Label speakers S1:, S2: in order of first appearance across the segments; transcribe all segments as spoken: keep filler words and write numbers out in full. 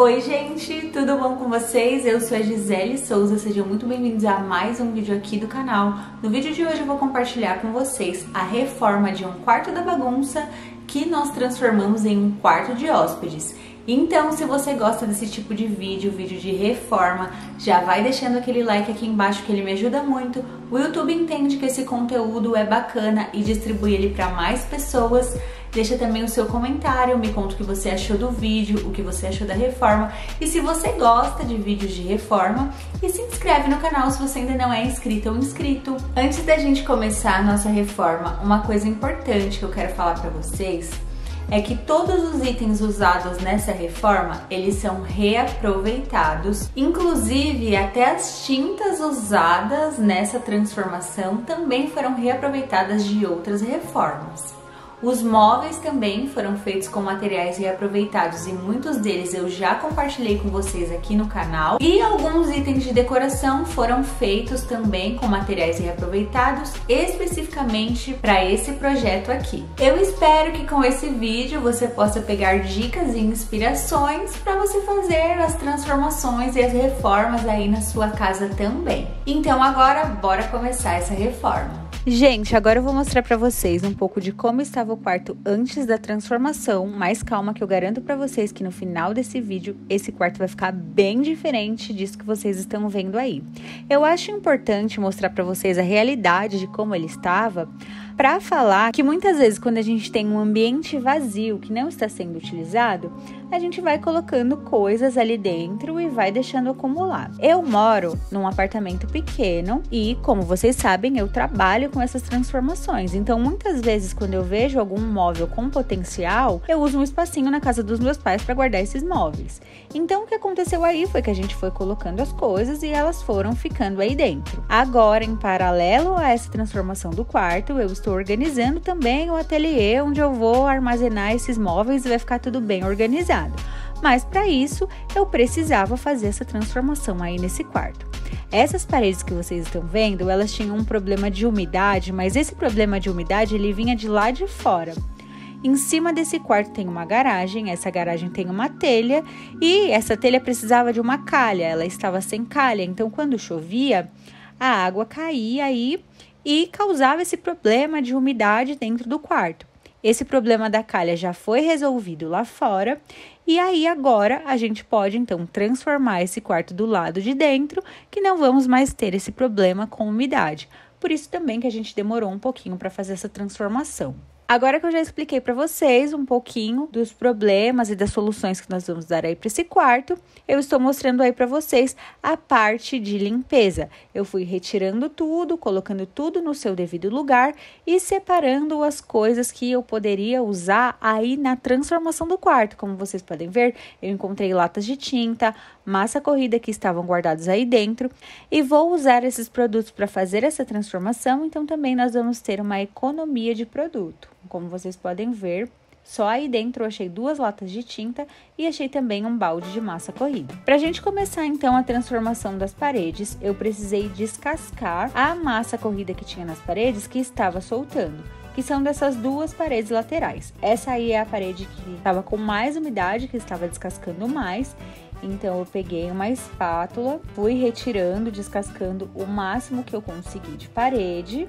S1: Oi gente, tudo bom com vocês? Eu sou a Gisele Souza, sejam muito bem-vindos a mais um vídeo aqui do canal. No vídeo de hoje eu vou compartilhar com vocês a reforma de um quarto da bagunça que nós transformamos em um quarto de hóspedes. Então, se você gosta desse tipo de vídeo, vídeo de reforma, já vai deixando aquele like aqui embaixo que ele me ajuda muito. O YouTube entende que esse conteúdo é bacana e distribui ele para mais pessoas. Deixa também o seu comentário, me conta o que você achou do vídeo, o que você achou da reforma. E se você gosta de vídeos de reforma, e se inscreve no canal se você ainda não é inscrito ou inscrito. Antes da gente começar a nossa reforma, uma coisa importante que eu quero falar para vocês é que todos os itens usados nessa reforma, eles são reaproveitados. Inclusive, até as tintas usadas nessa transformação também foram reaproveitadas de outras reformas. Os móveis também foram feitos com materiais reaproveitados e muitos deles eu já compartilhei com vocês aqui no canal. E alguns itens de decoração foram feitos também com materiais reaproveitados, especificamente para esse projeto aqui. Eu espero que com esse vídeo você possa pegar dicas e inspirações para você fazer as transformações e as reformas aí na sua casa também. Então agora, bora começar essa reforma. Gente, agora eu vou mostrar pra vocês um pouco de como estava o quarto antes da transformação, mas calma que eu garanto pra vocês que no final desse vídeo, esse quarto vai ficar bem diferente disso que vocês estão vendo aí. Eu acho importante mostrar pra vocês a realidade de como ele estava, pra falar que muitas vezes quando a gente tem um ambiente vazio que não está sendo utilizado, a gente vai colocando coisas ali dentro e vai deixando acumular. Eu moro num apartamento pequeno e, como vocês sabem, eu trabalho com essas transformações. Então, muitas vezes, quando eu vejo algum móvel com potencial, eu uso um espacinho na casa dos meus pais para guardar esses móveis. Então, o que aconteceu aí foi que a gente foi colocando as coisas e elas foram ficando aí dentro. Agora, em paralelo a essa transformação do quarto, eu estou organizando também o ateliê onde eu vou armazenar esses móveis e vai ficar tudo bem organizado. Mas para isso, eu precisava fazer essa transformação aí nesse quarto. Essas paredes que vocês estão vendo, elas tinham um problema de umidade, mas esse problema de umidade, ele vinha de lá de fora. Em cima desse quarto tem uma garagem, essa garagem tem uma telha e essa telha precisava de uma calha, ela estava sem calha, então quando chovia, a água caía aí e causava esse problema de umidade dentro do quarto. Esse problema da calha já foi resolvido lá fora e aí agora a gente pode então transformar esse quarto do lado de dentro, que não vamos mais ter esse problema com umidade. Por isso também que a gente demorou um pouquinho para fazer essa transformação. Agora que eu já expliquei para vocês um pouquinho dos problemas e das soluções que nós vamos dar aí para esse quarto, eu estou mostrando aí para vocês a parte de limpeza. Eu fui retirando tudo, colocando tudo no seu devido lugar e separando as coisas que eu poderia usar aí na transformação do quarto. Como vocês podem ver, eu encontrei latas de tinta, massa corrida que estavam guardados aí dentro e vou usar esses produtos para fazer essa transformação, então também nós vamos ter uma economia de produto. Como vocês podem ver, só aí dentro eu achei duas latas de tinta e achei também um balde de massa corrida. Pra gente começar então a transformação das paredes, eu precisei descascar a massa corrida que tinha nas paredes que estava soltando, que são dessas duas paredes laterais. Essa aí é a parede que estava com mais umidade, que estava descascando mais. Então, eu peguei uma espátula, fui retirando, descascando o máximo que eu consegui de parede.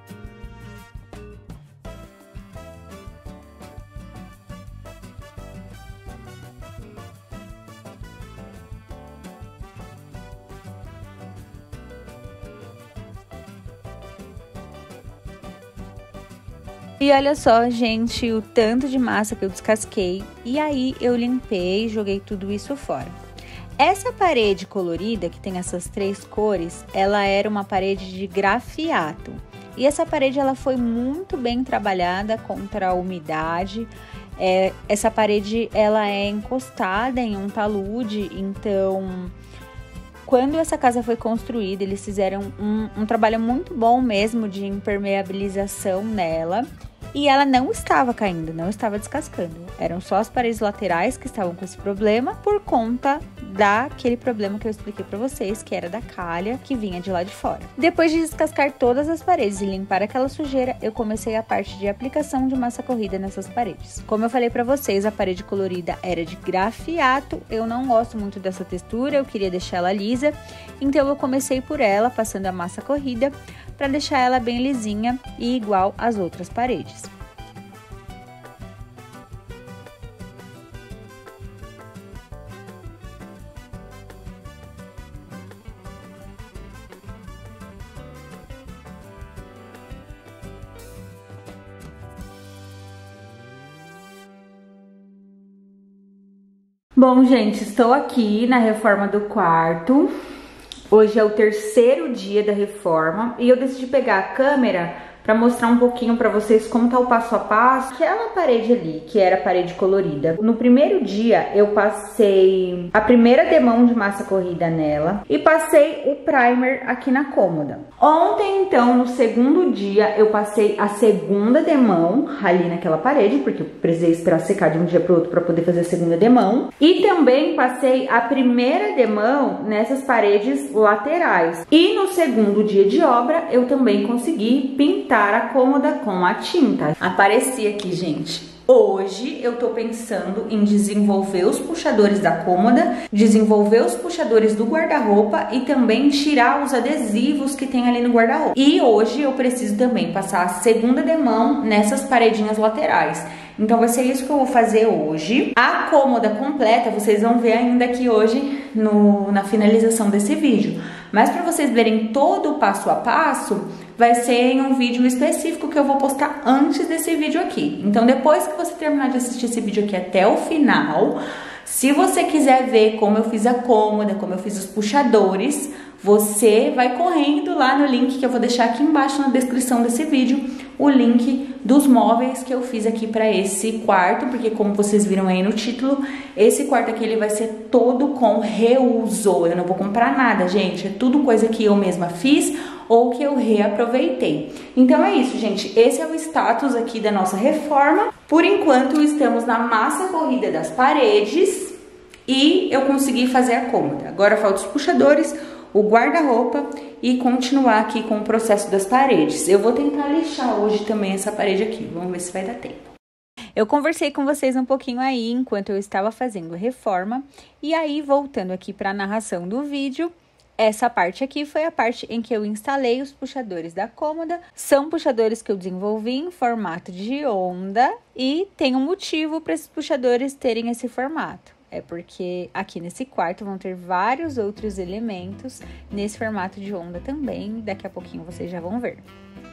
S1: E olha só, gente, o tanto de massa que eu descasquei. E aí eu limpei, joguei tudo isso fora. Essa parede colorida, que tem essas três cores, ela era uma parede de grafiato. E essa parede, ela foi muito bem trabalhada contra a umidade. É, essa parede, ela é encostada em um talude, então... Quando essa casa foi construída, eles fizeram um, um trabalho muito bom mesmo de impermeabilização nela. e ela não estava caindo, não estava descascando. Eram só as paredes laterais que estavam com esse problema por conta daquele problema que eu expliquei pra vocês, que era da calha que vinha de lá de fora. Depois de descascar todas as paredes e limpar aquela sujeira, eu comecei a parte de aplicação de massa corrida nessas paredes. Como eu falei pra vocês, a parede colorida era de grafiato, eu não gosto muito dessa textura, eu queria deixar ela lisa, então eu comecei por ela, passando a massa corrida, para deixar ela bem lisinha e igual às outras paredes. Bom, gente, estou aqui na reforma do quarto. Hoje é o terceiro dia da reforma e eu decidi pegar a câmera para mostrar um pouquinho para vocês como tá o passo a passo. Aquela parede ali, que era a parede colorida, no primeiro dia eu passei a primeira demão de massa corrida nela e passei o primer aqui na cômoda. Ontem, então, no segundo dia, eu passei a segunda demão ali naquela parede, porque eu precisei esperar secar de um dia para o outro para poder fazer a segunda demão. E também passei a primeira demão nessas paredes laterais. E no segundo dia de obra, eu também consegui pintar a cômoda com a tinta. Apareci aqui, gente. Hoje eu tô pensando em desenvolver os puxadores da cômoda, desenvolver os puxadores do guarda-roupa e também tirar os adesivos que tem ali no guarda-roupa. E hoje eu preciso também passar a segunda demão nessas paredinhas laterais. Então vai ser isso que eu vou fazer hoje. A cômoda completa vocês vão ver ainda aqui hoje no, na finalização desse vídeo. Mas para vocês verem todo o passo a passo, vai ser em um vídeo específico que eu vou postar antes desse vídeo aqui. Então depois que você terminar de assistir esse vídeo aqui até o final, se você quiser ver como eu fiz a cômoda, como eu fiz os puxadores, você vai correndo lá no link que eu vou deixar aqui embaixo na descrição desse vídeo, o link dos móveis que eu fiz aqui para esse quarto, porque como vocês viram aí no título, esse quarto aqui ele vai ser todo com reuso. Eu não vou comprar nada, gente, é tudo coisa que eu mesma fiz ou que eu reaproveitei. Então é isso, gente, esse é o status aqui da nossa reforma. Por enquanto estamos na massa corrida das paredes e eu consegui fazer a cômoda. Agora falta os puxadores, o guarda-roupa e continuar aqui com o processo das paredes. Eu vou tentar lixar hoje também essa parede aqui, vamos ver se vai dar tempo. Eu conversei com vocês um pouquinho aí enquanto eu estava fazendo a reforma e aí voltando aqui para a narração do vídeo, essa parte aqui foi a parte em que eu instalei os puxadores da cômoda. São puxadores que eu desenvolvi em formato de onda e tem um motivo para esses puxadores terem esse formato. É porque aqui nesse quarto vão ter vários outros elementos nesse formato de onda também. Daqui a pouquinho vocês já vão ver.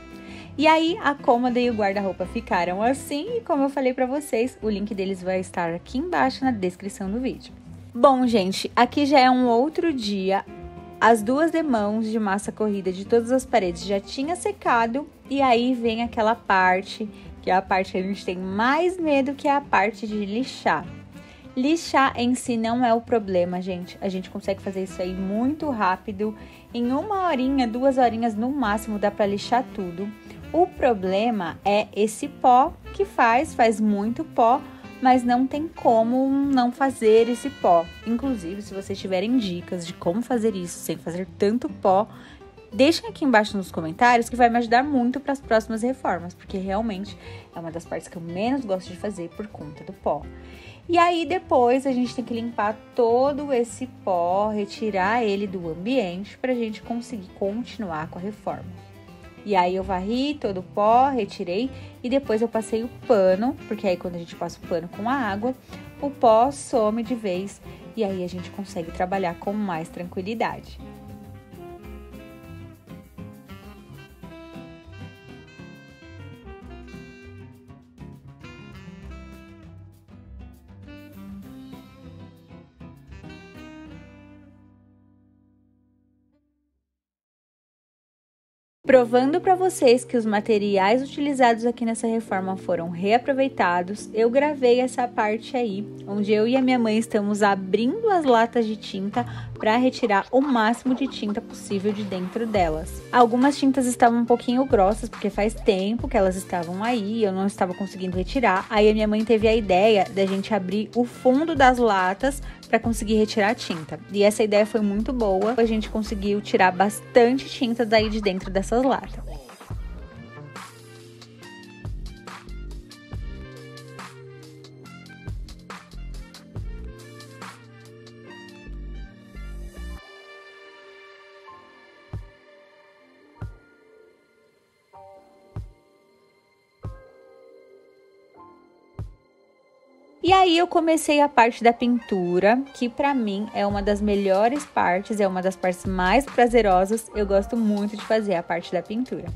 S1: E aí, a cômoda e o guarda-roupa ficaram assim. E como eu falei pra vocês, o link deles vai estar aqui embaixo na descrição do vídeo. Bom, gente, aqui já é um outro dia. As duas demãos de massa corrida de todas as paredes já tinha secado. E aí vem aquela parte, que é a parte que a gente tem mais medo, que é a parte de lixar. Lixar em si não é o problema, gente. A gente consegue fazer isso aí muito rápido. Em uma horinha, duas horinhas no máximo, dá pra lixar tudo. O problema é esse pó que faz, faz muito pó, mas não tem como não fazer esse pó. Inclusive, se vocês tiverem dicas de como fazer isso sem fazer tanto pó, deixem aqui embaixo nos comentários que vai me ajudar muito para as próximas reformas, porque realmente é uma das partes que eu menos gosto de fazer por conta do pó. E aí depois a gente tem que limpar todo esse pó, retirar ele do ambiente para a gente conseguir continuar com a reforma. E aí eu varri todo o pó, retirei e depois eu passei o pano, porque aí quando a gente passa o pano com a água, o pó some de vez e aí a gente consegue trabalhar com mais tranquilidade. Provando para vocês que os materiais utilizados aqui nessa reforma foram reaproveitados, eu gravei essa parte aí, onde eu e a minha mãe estamos abrindo as latas de tinta para retirar o máximo de tinta possível de dentro delas. Algumas tintas estavam um pouquinho grossas, porque faz tempo que elas estavam aí, eu não estava conseguindo retirar. Aí a minha mãe teve a ideia da gente abrir o fundo das latas para conseguir retirar a tinta. E essa ideia foi muito boa, a gente conseguiu tirar bastante tinta daí de dentro dessas latas. E aí eu comecei a parte da pintura, que pra mim é uma das melhores partes, é uma das partes mais prazerosas. Eu gosto muito de fazer a parte da pintura.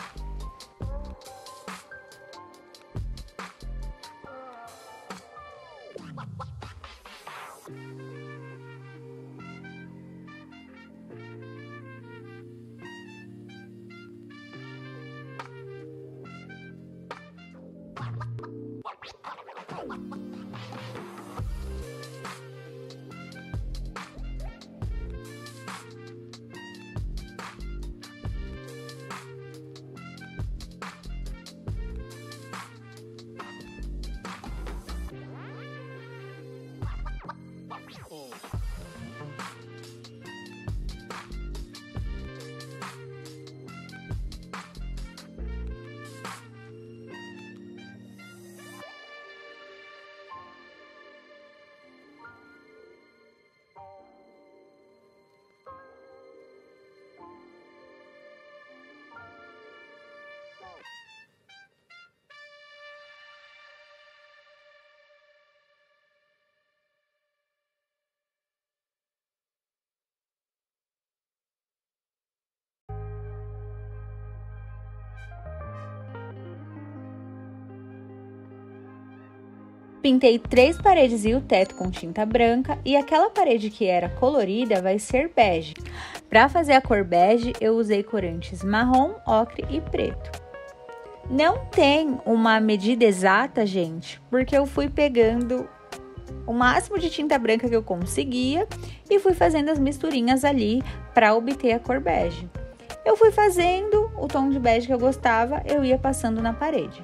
S1: Pintei três paredes e o teto com tinta branca e aquela parede que era colorida vai ser bege. Para fazer a cor bege, eu usei corantes marrom, ocre e preto. Não tem uma medida exata, gente, porque eu fui pegando o máximo de tinta branca que eu conseguia e fui fazendo as misturinhas ali para obter a cor bege. Eu fui fazendo o tom de bege que eu gostava, eu ia passando na parede.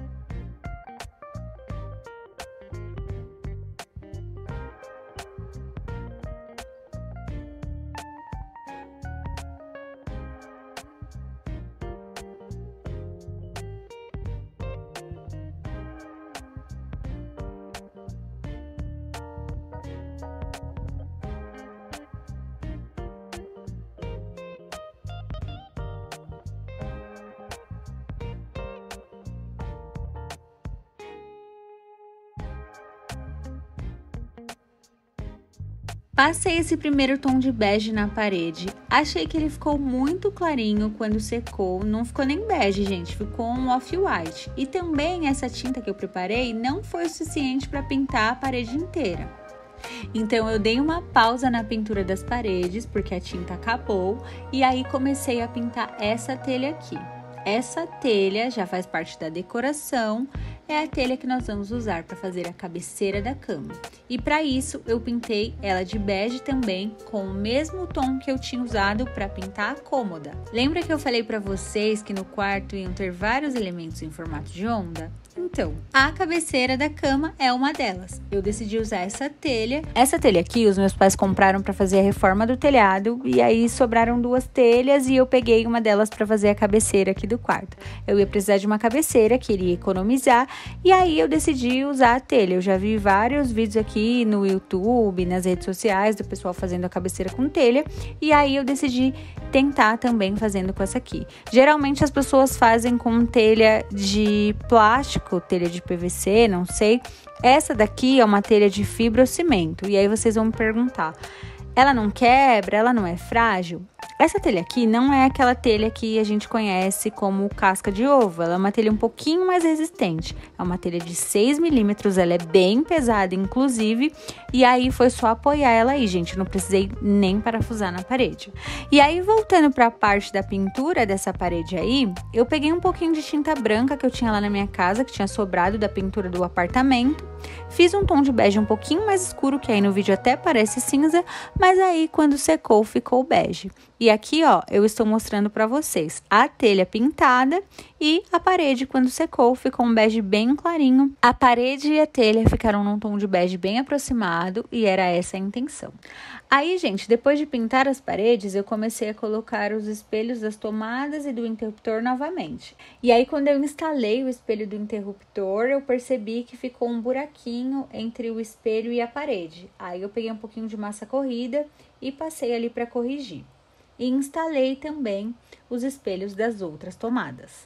S1: Passei esse primeiro tom de bege na parede, achei que ele ficou muito clarinho quando secou, não ficou nem bege, gente, ficou um off-white. E também essa tinta que eu preparei não foi o suficiente para pintar a parede inteira. Então eu dei uma pausa na pintura das paredes, porque a tinta acabou, e aí comecei a pintar essa telha aqui. Essa telha já faz parte da decoração, é a telha que nós vamos usar para fazer a cabeceira da cama. E para isso eu pintei ela de bege também, com o mesmo tom que eu tinha usado para pintar a cômoda. Lembra que eu falei para vocês que no quarto iam ter vários elementos em formato de onda? Então, a cabeceira da cama é uma delas. Eu decidi usar essa telha. Essa telha aqui, os meus pais compraram para fazer a reforma do telhado e aí sobraram duas telhas e eu peguei uma delas para fazer a cabeceira aqui do quarto. Eu ia precisar de uma cabeceira, queria economizar e aí eu decidi usar a telha. Eu já vi vários vídeos aqui no YouTube, nas redes sociais do pessoal fazendo a cabeceira com telha e aí eu decidi tentar também fazendo com essa aqui. Geralmente as pessoas fazem com telha de plástico, telha de P V C, não sei. Essa daqui é uma telha de fibrocimento. E aí vocês vão me perguntar, ela não quebra? Ela não é frágil? Essa telha aqui não é aquela telha que a gente conhece como casca de ovo, ela é uma telha um pouquinho mais resistente. É uma telha de seis milímetros, ela é bem pesada, inclusive, e aí foi só apoiar ela aí, gente, não precisei nem parafusar na parede. E aí, voltando para a parte da pintura dessa parede aí, eu peguei um pouquinho de tinta branca que eu tinha lá na minha casa, que tinha sobrado da pintura do apartamento, fiz um tom de bege um pouquinho mais escuro, que aí no vídeo até parece cinza, mas aí quando secou ficou bege. E aqui, ó, eu estou mostrando para vocês a telha pintada e a parede, quando secou, ficou um bege bem clarinho. A parede e a telha ficaram num tom de bege bem aproximado e era essa a intenção. Aí, gente, depois de pintar as paredes, eu comecei a colocar os espelhos das tomadas e do interruptor novamente. E aí, quando eu instalei o espelho do interruptor, eu percebi que ficou um buraquinho entre o espelho e a parede. Aí, eu peguei um pouquinho de massa corrida e passei ali para corrigir. E instalei também os espelhos das outras tomadas.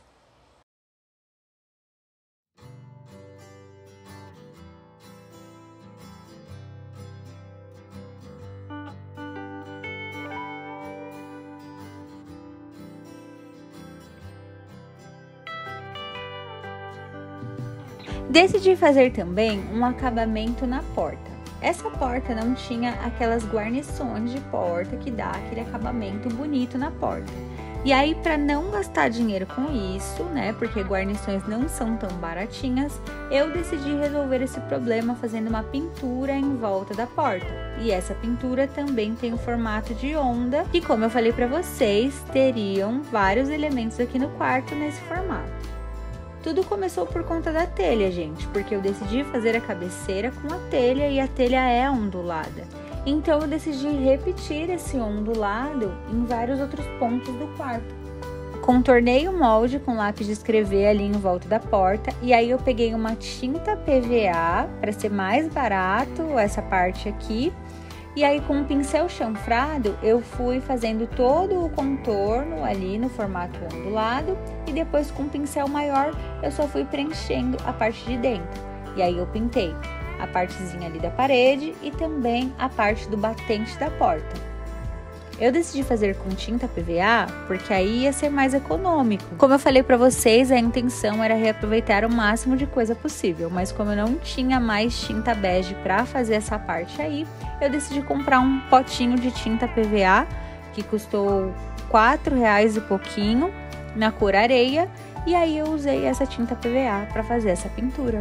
S1: Decidi fazer também um acabamento na porta. Essa porta não tinha aquelas guarnições de porta que dá aquele acabamento bonito na porta. E aí, para não gastar dinheiro com isso, né, porque guarnições não são tão baratinhas, eu decidi resolver esse problema fazendo uma pintura em volta da porta. E essa pintura também tem o formato de onda, e como eu falei para vocês, teriam vários elementos aqui no quarto nesse formato. Tudo começou por conta da telha, gente, porque eu decidi fazer a cabeceira com a telha e a telha é ondulada. Então, eu decidi repetir esse ondulado em vários outros pontos do quarto. Contornei o molde com lápis de escrever ali em volta da porta e aí eu peguei uma tinta P V A para ser mais barato essa parte aqui. E aí, com um pincel chanfrado, eu fui fazendo todo o contorno ali no formato ondulado. E depois, com um pincel maior, eu só fui preenchendo a parte de dentro. E aí, eu pintei a partezinha ali da parede e também a parte do batente da porta. Eu decidi fazer com tinta P V A porque aí ia ser mais econômico. Como eu falei pra vocês, a intenção era reaproveitar o máximo de coisa possível, mas como eu não tinha mais tinta bege pra fazer essa parte aí, eu decidi comprar um potinho de tinta P V A que custou quatro reais e pouquinho na cor areia, e aí eu usei essa tinta P V A pra fazer essa pintura.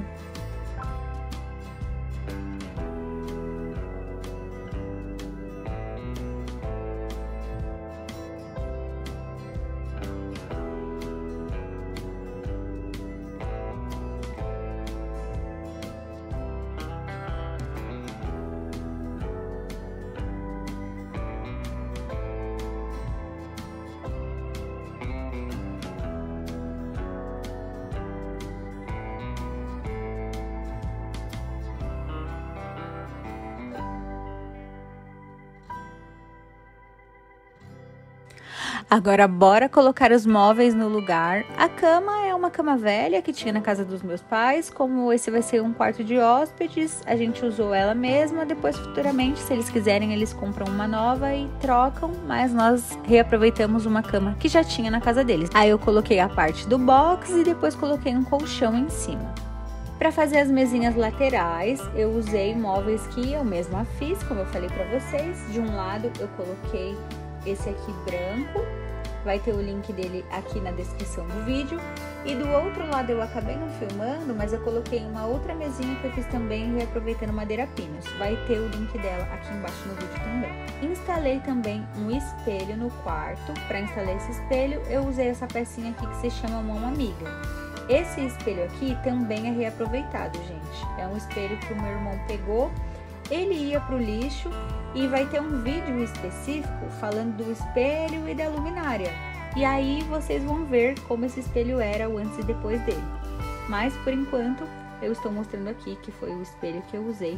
S1: Agora, bora colocar os móveis no lugar. A cama é uma cama velha que tinha na casa dos meus pais. Como esse vai ser um quarto de hóspedes, a gente usou ela mesma. Depois, futuramente, se eles quiserem, eles compram uma nova e trocam. Mas nós reaproveitamos uma cama que já tinha na casa deles. Aí eu coloquei a parte do box e depois coloquei um colchão em cima. Para fazer as mesinhas laterais, eu usei móveis que eu mesma fiz, como eu falei para vocês. De um lado, eu coloquei esse aqui branco, vai ter o link dele aqui na descrição do vídeo. E do outro lado eu acabei não filmando, mas eu coloquei uma outra mesinha que eu fiz também reaproveitando madeira pinos. Vai ter o link dela aqui embaixo no vídeo também. Instalei também um espelho no quarto. Para instalar esse espelho, eu usei essa pecinha aqui que se chama mão amiga. Esse espelho aqui também é reaproveitado, gente. É um espelho que o meu irmão pegou, ele ia pro lixo, e vai ter um vídeo específico falando do espelho e da luminária. E aí vocês vão ver como esse espelho era o antes e depois dele. Mas por enquanto eu estou mostrando aqui que foi o espelho que eu usei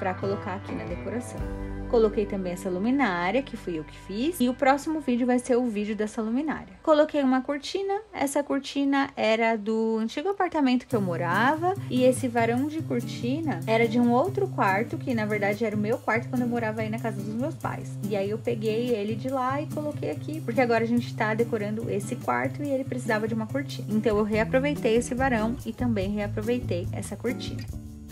S1: para colocar aqui na decoração. Coloquei também essa luminária, que fui eu que fiz. E o próximo vídeo vai ser o vídeo dessa luminária. Coloquei uma cortina. Essa cortina era do antigo apartamento que eu morava. E esse varão de cortina era de um outro quarto, que na verdade era o meu quarto quando eu morava aí na casa dos meus pais. E aí eu peguei ele de lá e coloquei aqui, porque agora a gente tá decorando esse quarto e ele precisava de uma cortina. Então eu reaproveitei esse varão e também reaproveitei essa cortina.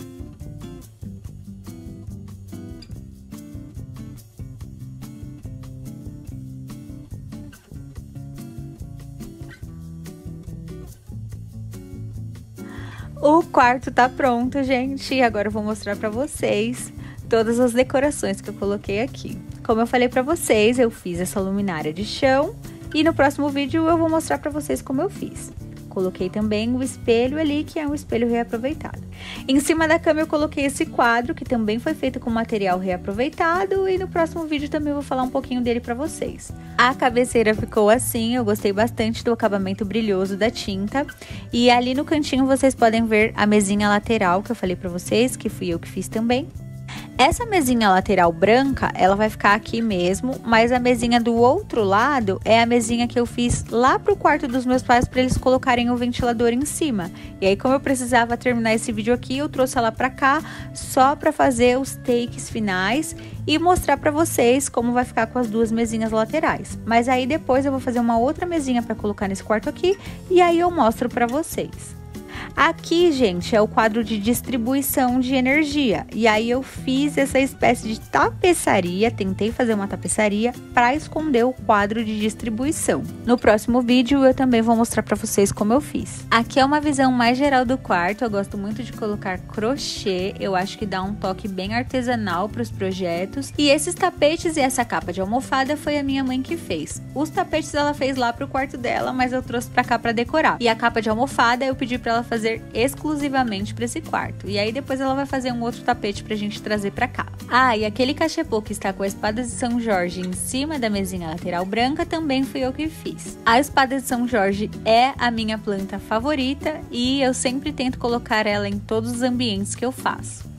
S1: O quarto tá pronto, gente, e agora eu vou mostrar pra vocês todas as decorações que eu coloquei aqui. Como eu falei pra vocês, eu fiz essa luminária de chão e no próximo vídeo eu vou mostrar pra vocês como eu fiz. Coloquei também o espelho ali, que é um espelho reaproveitado. Em cima da cama eu coloquei esse quadro, que também foi feito com material reaproveitado, e no próximo vídeo também eu vou falar um pouquinho dele pra vocês. A cabeceira ficou assim, eu gostei bastante do acabamento brilhoso da tinta. E ali no cantinho vocês podem ver a mesinha lateral, que eu falei pra vocês, que fui eu que fiz também. Essa mesinha lateral branca, ela vai ficar aqui mesmo, mas a mesinha do outro lado é a mesinha que eu fiz lá pro quarto dos meus pais para eles colocarem o ventilador em cima. E aí, como eu precisava terminar esse vídeo aqui, eu trouxe ela pra cá só pra fazer os takes finais e mostrar pra vocês como vai ficar com as duas mesinhas laterais. Mas aí depois eu vou fazer uma outra mesinha pra colocar nesse quarto aqui e aí eu mostro pra vocês. Aqui, gente, é o quadro de distribuição de energia. E aí eu fiz essa espécie de tapeçaria, tentei fazer uma tapeçaria para esconder o quadro de distribuição. No próximo vídeo eu também vou mostrar para vocês como eu fiz. Aqui é uma visão mais geral do quarto, eu gosto muito de colocar crochê, eu acho que dá um toque bem artesanal para os projetos. E esses tapetes e essa capa de almofada foi a minha mãe que fez. Os tapetes ela fez lá pro quarto dela, mas eu trouxe para cá para decorar. E a capa de almofada eu pedi para ela fazer exclusivamente para esse quarto. E aí depois ela vai fazer um outro tapete pra gente trazer pra cá. Ah, e aquele cachepô que está com a espada de São Jorge em cima da mesinha lateral branca também fui eu que fiz. A espada de São Jorge é a minha planta favorita e eu sempre tento colocar ela em todos os ambientes que eu faço.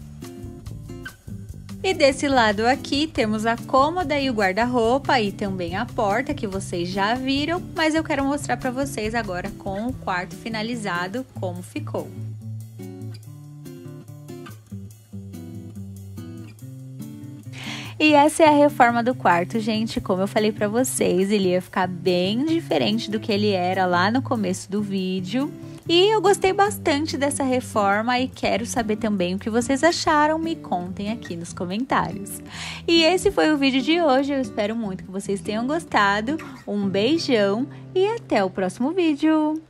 S1: E desse lado aqui temos a cômoda e o guarda-roupa e também a porta que vocês já viram, mas eu quero mostrar para vocês agora com o quarto finalizado como ficou. E essa é a reforma do quarto, gente. Como eu falei pra vocês, ele ia ficar bem diferente do que ele era lá no começo do vídeo. E eu gostei bastante dessa reforma e quero saber também o que vocês acharam, me contem aqui nos comentários. E esse foi o vídeo de hoje, eu espero muito que vocês tenham gostado. Um beijão e até o próximo vídeo!